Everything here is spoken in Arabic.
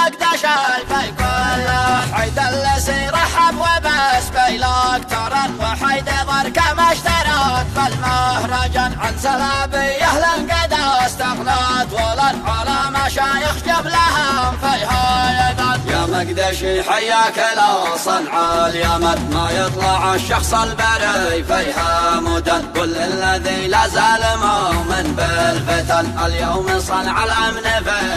مقدش الفي كله حيد اللي رحب وبس بيلك ترن وحيد ضرك ما اشترت فالمهرجان عن سلابيه لنقد استغنت ولن على مشايخ جبلهم فيها يدن يا مقدشي حياك لا صنع اليمن ما يطلع الشخص البري فيها مدن كل الذي لا زال مؤمن بالفتن اليوم صنع الامن في